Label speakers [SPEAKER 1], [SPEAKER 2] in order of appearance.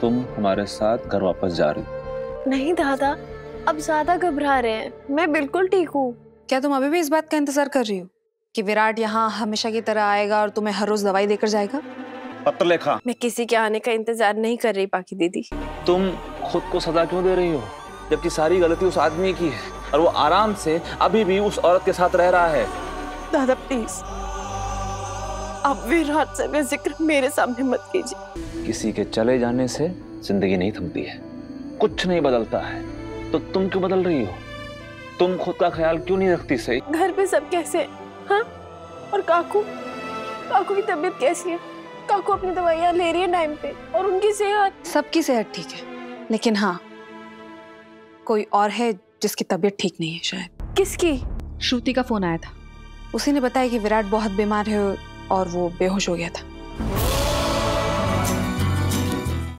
[SPEAKER 1] तुम हमारे साथ घर वापस जा रही हो।
[SPEAKER 2] नहीं दादा, अब ज्यादा घबरा रहे हैं, मैं बिल्कुल ठीक हूँ।
[SPEAKER 3] क्या तुम अभी भी इस बात का इंतजार कर रही हो कि विराट यहाँ हमेशा की तरह आएगा और तुम्हें हर रोज दवाई देकर जाएगा?
[SPEAKER 1] पत्रलेखा,
[SPEAKER 2] मैं किसी के आने का इंतजार नहीं कर रही पाकी दीदी।
[SPEAKER 1] तुम खुद को सजा क्यों दे रही हो, जबकि सारी गलती उस आदमी की है और वो आराम से अभी भी उस औरत के साथ रह रहा है।
[SPEAKER 2] दादा प्लीज, आप विराट से जिक्र मेरे सामने मत कीजिए।
[SPEAKER 1] किसी के चले जाने से जिंदगी नहीं थमती है, कुछ नहीं बदलता है, तो तुम क्यों बदल रही हो? तुम खुद का ख्याल क्यों नहीं रखती? सही
[SPEAKER 2] घर पे सब कैसे हैं? हाँ? और काकू की तबीयत कैसी है? काकू अपनी दवाइयाँ ले रही है टाइम पे, और उनकी सेहत?
[SPEAKER 3] सबकी सेहत ठीक है, लेकिन हाँ, कोई और है जिसकी तबीयत ठीक नहीं है शायद।
[SPEAKER 2] किसकी?
[SPEAKER 3] श्रुति का फोन आया था, उसी ने बताया कि विराट बहुत बीमार है और वो बेहोश हो गया था।